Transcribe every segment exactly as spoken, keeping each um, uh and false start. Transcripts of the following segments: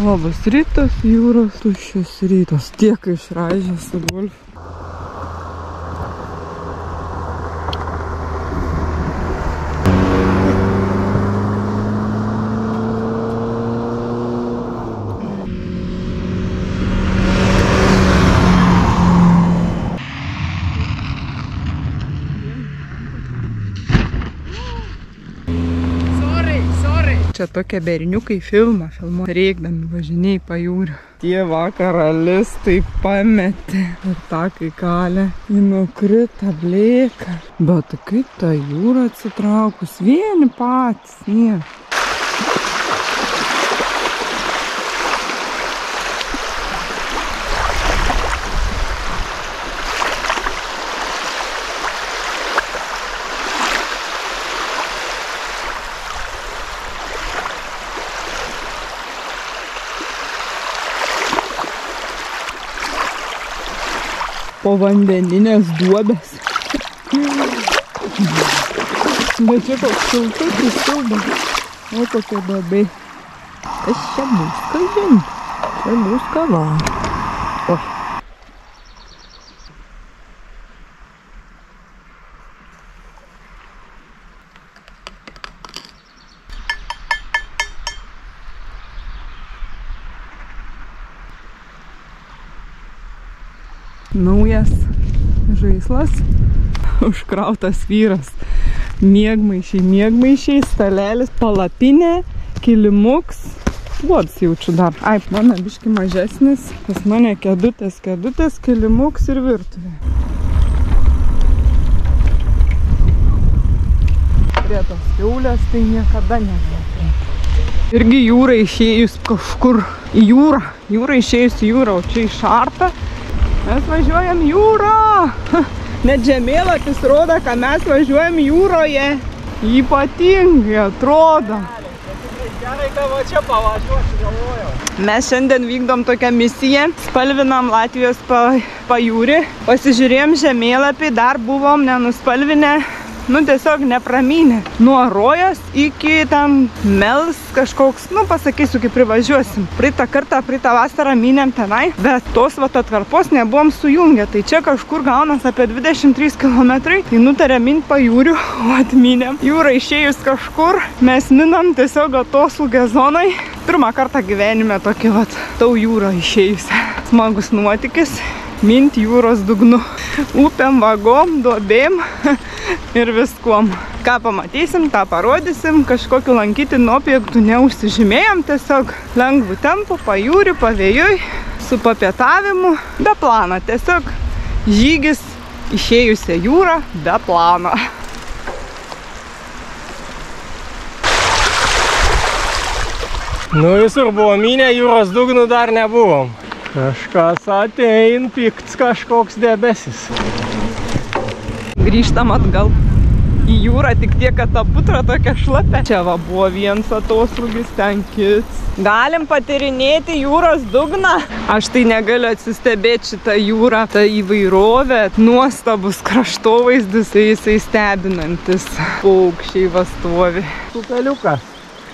Labas rytas, jūros, tuščias rytas. Tiek išraižė su golfu. Čia tokie berniukai filmą filmuo, reikdami važiniai pajūriu. Tie vakaralistai pametė ir tą kai kalė, ji nukrita blėka. Bet kaip ta jūra atsitraukus, vieni patys, nie. Po vandeninės duobės. Bet čia koks šiltutis silbas. O kokia duobė. Es čia muska, žin. Čia muska va. O. Naujas žaislas, užkrautas vyras, miegmaišiai, miegmaišiai, stalelis, palapinė, kilimuks, puodas jaučiu dar. Ai, mano biški mažesnis, pas mane kėdutės, kėdutės, kilimuks ir virtuvė. Prie tos kiaulės tai niekada nebuvo. Irgi jūra išėjus kažkur į jūrą, jūra išėjus į jūrą, o čia išarta. Mes važiuojam jūrą. Net žemėlapis rodo, kad mes važiuojam jūroje. Ypatingai atrodo. Gerai, kad va čia pavažiuosiu, galvojau. Mes šiandien vykdom tokią misiją. Spalvinam Latvijos pajūrį. Pasižiūrėjom žemėlapį, dar buvom nenuspalvinę. Nu, tiesiog nepramynė. Nuo Rojos iki ten Mels kažkoks, nu, pasakysiu, kaip privažiuosim. Praeitą kartą, praeitą vasarą mynėm tenai, bet tos vat atkarpos nebuvom sujungę. Tai čia kažkur gaunas apie dvidešimt trys kilometrai. Tai nutarė mint pajūrių, o atmynėm. Jūra išėjus kažkur, mes minam tiesiog atoslūgę zonai. Pirmą kartą gyvenime tokį vat tau jūrą išėjusią. Smagus nuotykis. Mint jūros dugnu. Upėm, vagom, duobėm ir viskuom. Ką pamatysim, tą parodysim. Kažkokiu lankytinu objektų neužsižymėjom. Tiesiog lengvų tempų, pajūrių, pavėjui, su papietavimu. Be plano. Tiesiog žygis išėjusią jūrą be plano. Nu, visur buvo mynę, jūros dugnų dar nebuvom. Kažkas atein, pikts kažkoks debesis. Grįžtam atgal į jūrą, tik tiek, kad ta putra tokia šlapia. Čia va buvo vienas atoslūgis, ten kits. Galim patyrinėti jūros dugną. Aš tai negaliu atsistebėti šitą jūrą. Ta įvairovė, nuostabus kraštovaizdis, jisai stebinantis. Paukščiai va stovi. Upeliukas.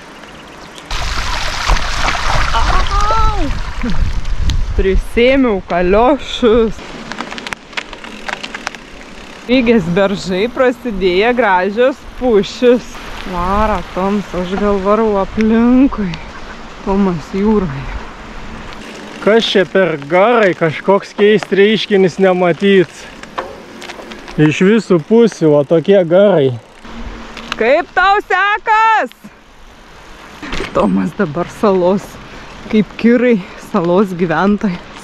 Prisėmiau kaliošus. Lygės beržai prasidėję, gražios pušis. Lara, toms, aš gal varau aplinkui. Tomas jūroje. Kas čia per garai, kažkoks keist reiškinis nematyt. Iš visų pusių, o tokie garai. Kaip tau sekas? Tomas dabar salos, kaip kirai. Salos gyventojas.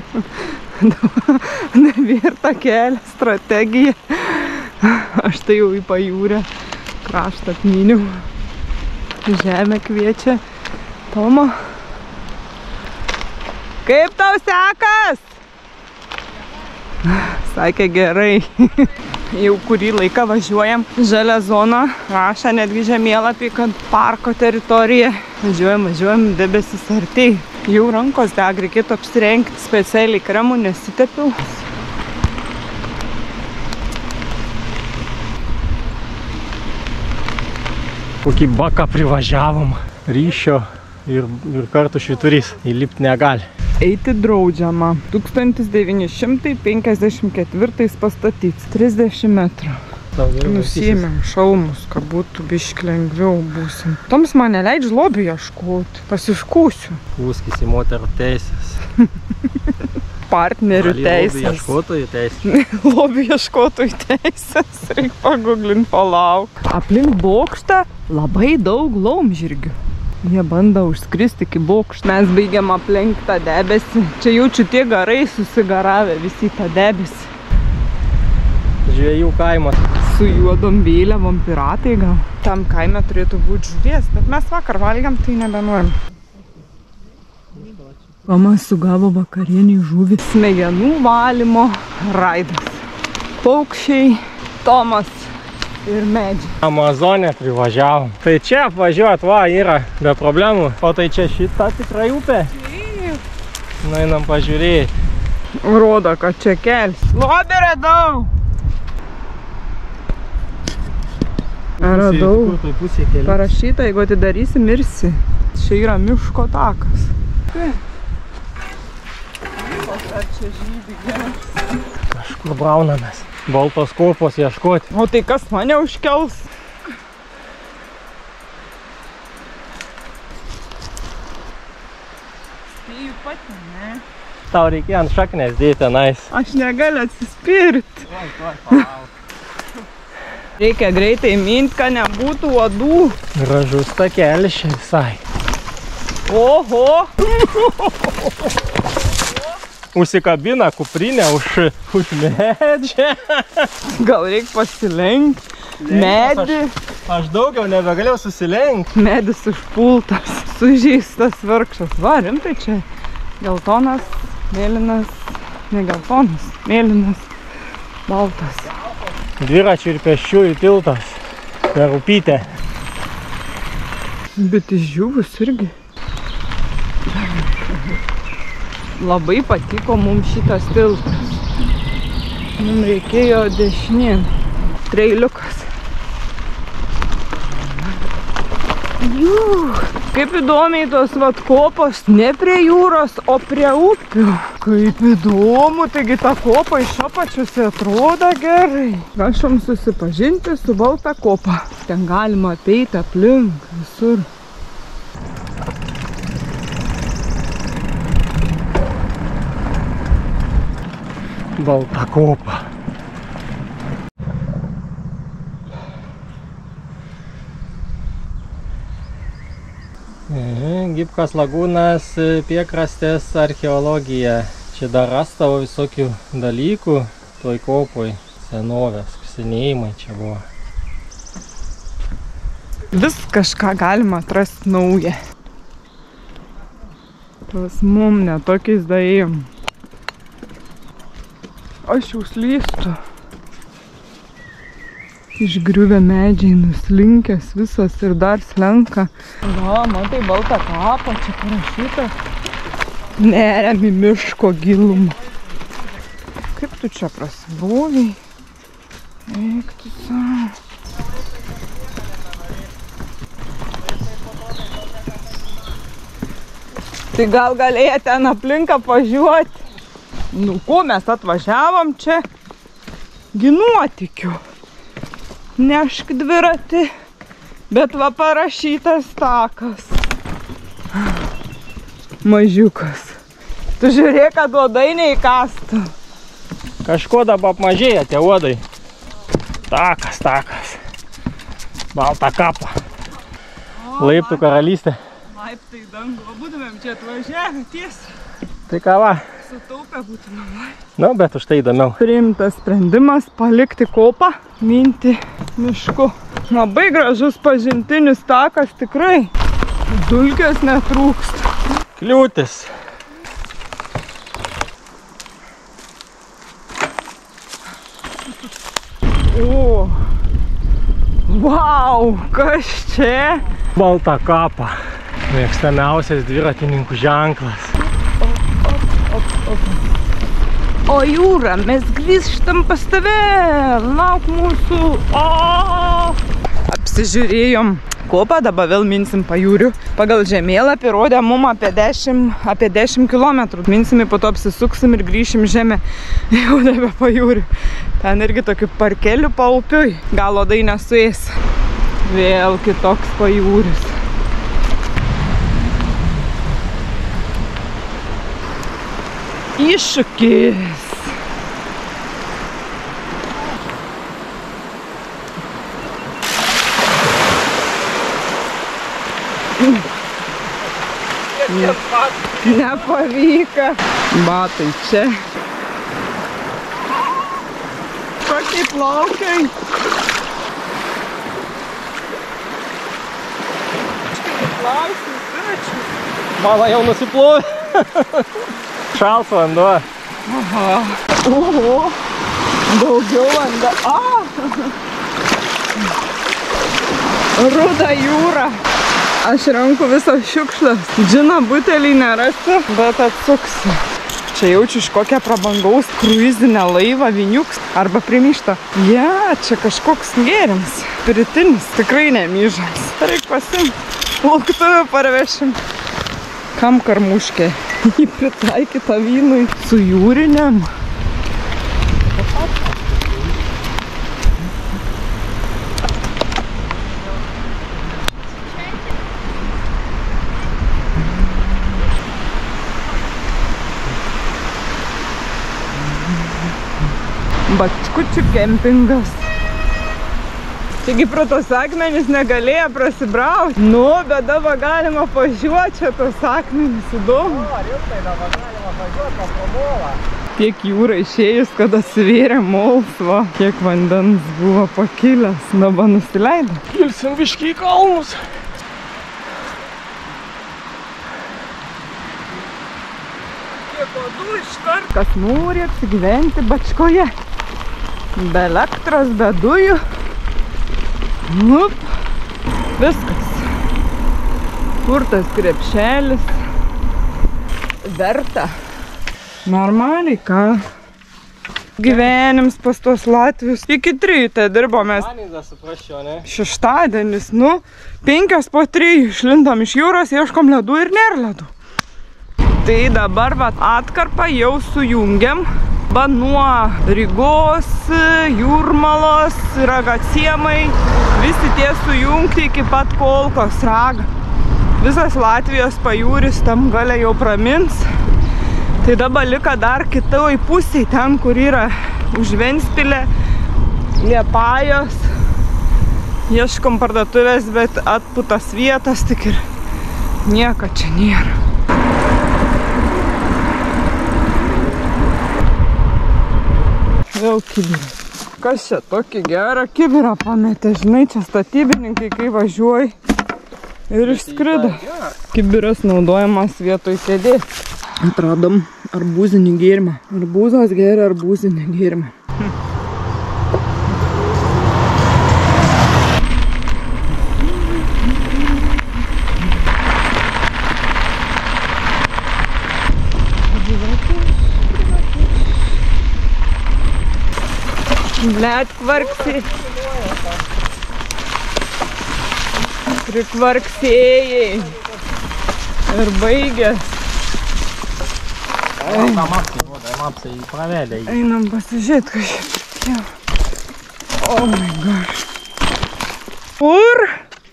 Nevirta kelią, strategija. Aš tai jau į pajūrę kraštą atmyniau. Žemė kviečia. Tomo. Kaip tau sekas? Sakė gerai. Jau kurį laiką važiuojam. Žalia zona. Rašė netgi žemėlapį, kad parko teritorija. Važiuojam, važiuojam, debesis artėj. Jau rankos deg, reikėtų apsirengti. Specialiai kremų nesitepiau. Kokį baką privažiavom. Ryšio ir, ir kartu švyturys. Įlipti negali. Eiti draudžiama. tūkstantis devyni šimtai penkiasdešimt ketvirtais pastatyts. trisdešimt metrų. Nusiėmėm šalmus, kad būtų biški lengviau būsim. Toms man neleidžia lobį ieškoti. Pasiškūsiu. Kūskis į moterų teisės. Partnerių teisės. Lobį ieškotojų teisės. Lobį ieškotojų teisės. Reikia paguglinti, palauk. Aplink bokštą labai daug laumžirgių. Jie bando užskristi iki bokštą. Mes baigiam aplink tą debesį. Čia jaučiu tie garai susigaravę visi tą debesį. Žvejų kaimas. Su juodom vėliavom piratai gal. Tam kaime turėtų būti žuvies, bet mes vakar valgiam, tai nebenuojam. Mama sugavo vakarienį žuvį. Smegenų valymo raidas. Paukščiai, Tomas ir medžiai. Amazonė privažiavom. Tai čia apvažiuot, va, yra be problemų. O tai čia šita tikrai upė. Nueinam pažiūrėti. Rodo, kad čia kels. Lobį radau! Radau. Parašyta, jeigu atidarysi, mirsi. Čia yra miško takas. Ar čia žydi geras? Kažkur braunamės. Baltos kopos ieškoti. O tai kas mane užkels? Spėju pati, ne? Tau reikia ant šaknės dėti tenais. Aš negaliu atsispirti. Reikia greitai minti, kad nebūtų uodų. Gražus takelis čia visai. Oho! Užsikabina kuprinę už, už medžią. Gal reikia pasilenkti. Medį. Aš, aš daugiau nebegalėjau susilenkti. Medis užpultas, sužeistas vargšas. Va, rimtai čia. Geltonas, mėlynas, ne geltonas, mėlynas, baltas. Dviračių ir pėsčiųjų tiltas per upytę. Bet išdžiūvus irgi. Labai patiko mums šitas tiltas. Mums reikėjo dešinėn. Treiliukas. Jų, kaip įdomiai tos vat kopos ne prie jūros, o prie upių. Kaip įdomu, taigi ta kopa iš apačios atrodo gerai. Prašom susipažinti su balta kopa. Ten galima apeiti aplink visur. Balta kopa. Gipkos lagūnas, piekrastės archeologija. Čia dar rastavo visokių dalykų toj kopoj. Senovės, kasinėjimai čia buvo. Vis kažką galima atrasti naują. Pas mum netokiais daėjom. Aš jau slystu. Išgriuvę medžiai, nuslinkęs visas ir dar slenka. Va, matai baltą kapą, čia parašyta. Neriam į miško gilumą. Kaip tu čia prasibūviai? Eik tu savo. Tai gal galėjo ten aplinką pažiūrėti. Nu, ko mes atvažiavom čia? Gi nuotikiu. Nešk dviratį, bet va parašytas takas. Mažiukas. Tu žiūrėk, kad uodai neįkastų. Kažko dabar apmažėja tie uodai. Takas, takas. Balta kapa. Laiptų karalystė. Laiptai dangų. Būtumėm čia atvažiavę tiesiai. Tai ką va? Sutaupę būtumėm laiptai. Nu, bet už tai įdomiau. Priimtas sprendimas palikti kopą, minti mišku. Labai gražus pažintinis takas, tikrai. Dulkės netrūksta. Kliūtis. O, vau, kas čia? Balta kapa. Mėgstamiausias dviratininkų ženklas. O jūra, mes grįžtam pas tave. Lauk mūsų. O! Apsižiūrėjom kopą, dabar vėl minsim pajūriu. Pagal žemėlapį rodė mum apie dešimt kilometrų. Minsim, po to apsisuksim ir grįšim žemę. Jau nebe pajūriu. Ten irgi tokių parkelių paupiui. Gal odai nesuės. Vėl kitoks pajūris. Iššūkis. Nepavyko. Batai čia. Kokie plaukai. Mama jau nusiplovė. Šals vanduo. Aha. Oho. Daugiau vanduo. A. Ruda jūra. Aš renku visas šiukšles. Džino butelį nerasiu, bet atsuksiu. Čia jaučiu iš kokią prabangaus kruizinę laivą viniuks arba primyštą. Ja, čia kažkoks gėrimas. Piritinis, tikrai nemyžas. Reik pasim. Lauktuvę parvešim. Kam karmuškė? Jį pritaikyta vynui su jūriniam. Bačkučių kempingas. Taigi pro tos akmenis negalėjo prasibrauti. Nu, bet dabar galima pažiūrėti čia tos akmenis. Įdomu. O, rimtai dabar galima pažiūrėti pro molą. Kiek jūra išėjus, kad atsivėrė mols, va. Kiek vandens buvo pakilęs. Dabar nusileido. Kilsim biškį į kalnus. Kiek odų iškart. Kas nori apsigyventi Bačkoje. Be elektros, be dujų. Nup. Viskas. Kur tas krepšelis? Verta. Normaliai, ką? Gyvenims pas tos Latvius. Iki trijų tai dirbomės. Šeštadienis, nu, penkios po trijų išlindom iš jūros, ieškom ledų ir nėra ledų. Tai dabar va, atkarpą jau sujungiam. Va nuo Rygos, Jūrmalos, Ragaciemai, visi tie sujungti iki pat Kolkos Raga. Visas Latvijos pajūris tam gale jau pramins. Tai dabar lika dar kitoj pusėj, ten kur yra už Ventspilę, Liepajos. Ieškom parduotuvės, bet atputas vietas tik ir nieko čia nėra. Vėl kibiras. Kas čia tokį gerą kibirą pametė? Žinai, čia statybininkai, kai važiuoji ir išskrido. Kibiras naudojamas vietoj kėdės. Atradom arbūzinį gėrimą. Arbūzas geria arbūzinį gėrimą. Blet, kvarksi. Prikvarksėjai. Ir baigės. Einam pasižiūrėt kažkaip. Oh my gosh. Kur?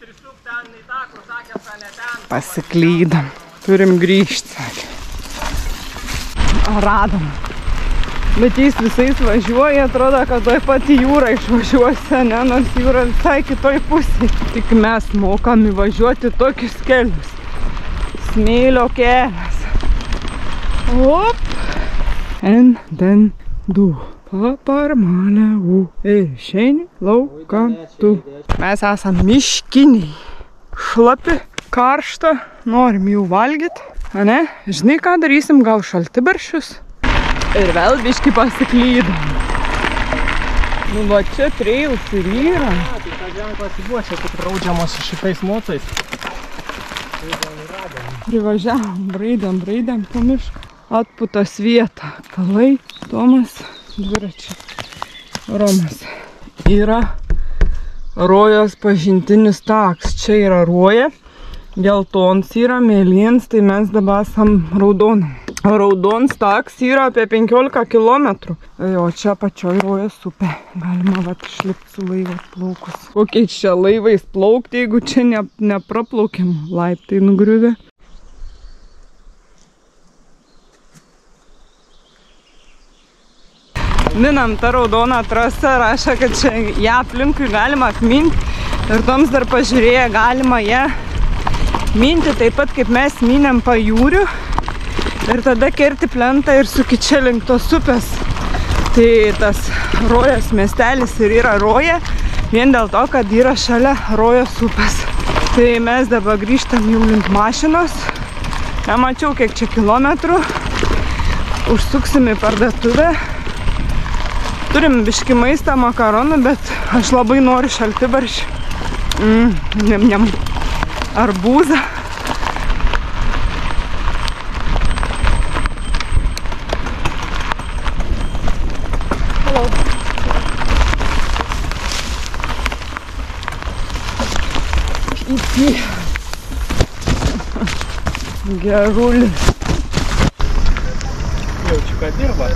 Pasiklydom. Turim grįžti, sakė. Radom. Bet jais visais važiuoja, atrodo, kad toj pati jūra išvažiuosi, ne, nors jūra visai kitoj pusėj. Tik mes mokam įvažiuoti tokius kelius. Smėlio kelias. Op. En den du. Paparmaliau. Ir išeini lauką tu. Mes esam miškiniai. Šlapi, karšta, norim jų valgyti. A ne? Žinai, ką darysim? Gal šaltibarščius? Ir vėl biškį pasiklydom. Nu, va čia treils ir yra. A, tai ką ženklas buvo, čia tik draudžiamas šitais mocais. Privažiavom, braidėm, braidėm po mišką. Atputas vieta. Kalai, Tomas, dviračiai. Romas. Yra Rojos pažintinis takas. Čia yra Roja, geltons yra, mėlyns, tai mes dabar esam raudonam. Raudons takas yra apie penkiolika kilometrų. O čia pačioj Rojos upė. Galima vat išlipti su laivas plaukus. Kokiais čia laivais plaukti, jeigu čia ne, nepraplaukiam, laiptai nugriuvę. Minam tą raudoną trasą, rašo, kad čia ją aplinkui galima atminti ir toms dar pažiūrėję galima ją minti taip pat kaip mes minėm pajūriu ir tada kerti plentą ir suki čia link tos upės. Tai tas Rojos miestelis ir yra Roja vien dėl to, kad yra šalia Rojos upės. Tai mes dabar grįžtam jau link mašinos. Nemačiau kiek čia kilometrų. Užsuksim į parduotuvę. Turim biški maistą, makaronų, bet aš labai noriu šaltibaršį. Mm, niam, niam. Arbūzą. Hello. Iki. Gerulis. Jau čia ką dirba?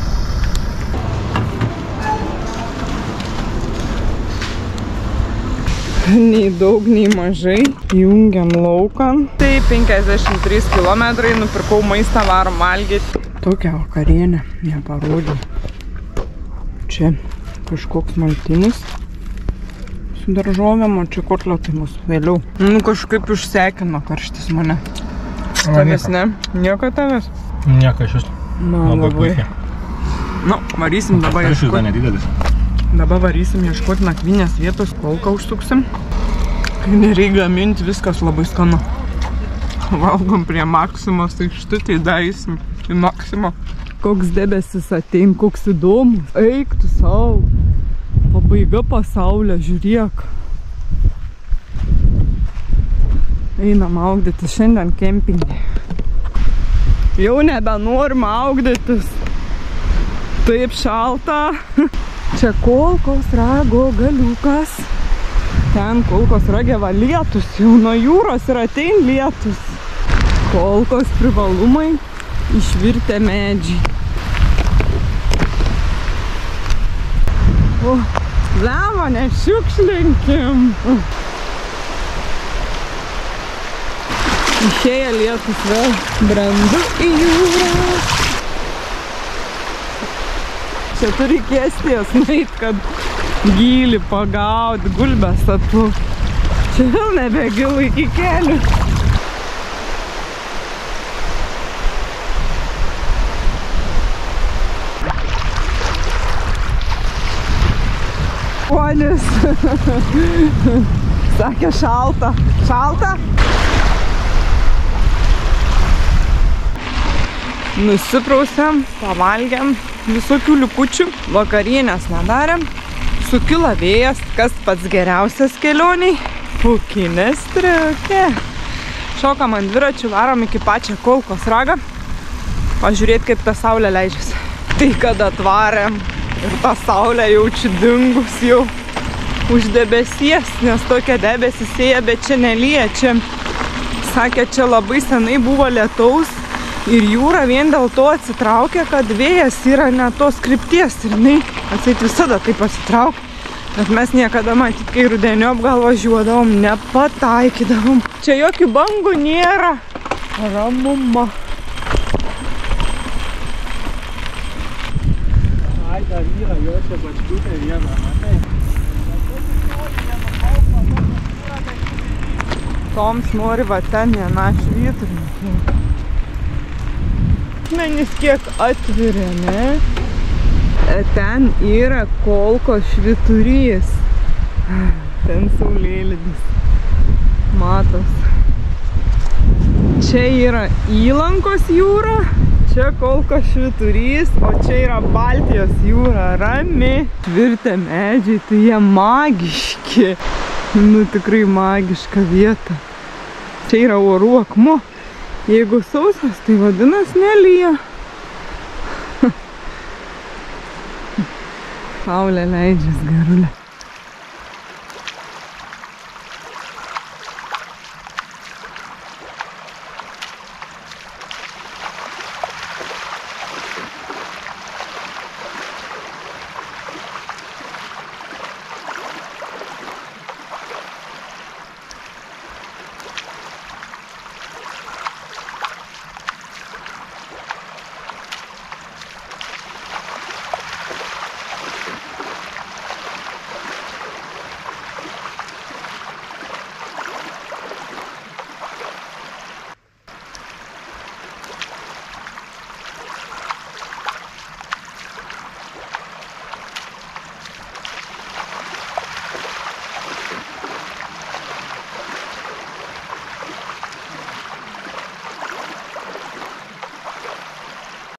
Nei daug, nei mažai. Jungiam laukan. Tai penkiasdešimt trys kilometrai, nupirkau maistą, varom valgyti. Tokią vakarienę neparodžiau. Čia kažkoks maltinis su daržovėm, o čia kotletai mūsų vėliau. Nu, kažkaip išsekino karštis mane. Tavęs ne? Nieko tavęs? Nieko iš jūs. Na, labai. Nu, varysim dabar ieškoti. Aš dar nedidelis. Dabar varysim ieškoti nakvynės vietos, kolką užsuksim. Kai nereikia gaminti, viskas labai skanu. Valgom prie Maksimos, tai štai daisim į Maksimo. Koks debesis atein, koks įdomus. Eik tu sau. Pabaiga pasaulio, žiūrėk. Einam augdytis šiandien kempinge. Jau nebenorima augdytis. Taip šalta. Čia Kolkos rago galiukas. Ten Kolkos rage va lietus, jau nuo jūros ir atein lietus. Kolkos privalumai išvirtę medžiai. O, lemą nešiukšlinkim. Išėję lietus vėl brendu į jūrą. Čia turi kėsties nueit, kad gylį pagaut, gulbės atpluk. Čia vėl nebegilu iki kelių. Ponis. Sakė šalta. Šalta? Nusiprausiam, pavalgiam visokių likučių, vakarienės nedarėm, sukilo vėjas, kas pats geriausias kelioniai, pūkinė striukė. Šokam ant dviračių, varom iki pačią Kolkos ragą, pažiūrėti, kaip ta saulė leidžiasi. Tai kad atvarėm ir ta saulė jaučiu dingus jau už debesies, nes tokia debesis ėja, bet čia nelyja, čia, sakė, čia labai senai buvo lietaus. Ir jūra vien dėl to atsitraukia, kad vėjas yra ne tos krypties ir jinai atseit visada taip atsitraukia. Bet mes niekada matyt, kai rudeniop gal važiuodavom, nepataikydavom. Čia jokių bangų nėra. Ramuma. Ai, dar yra, jo čia bačkutė viena, matai. Toms nori va ten viena švyturį. Akmenis kiek atvirė, ne? Ten yra Kolkos švyturys. Ten saulėlydis. Matos. Čia yra Įlankos jūra, čia Kolkos švyturys, o čia yra Baltijos jūra. Rami. Tvirtę medžiai, tai jie magiški. Nu, tikrai magiška vieta. Čia yra orų akmuo. Jeigu sausas, tai vadinas nelyja. Saulė leidžias, gerulė.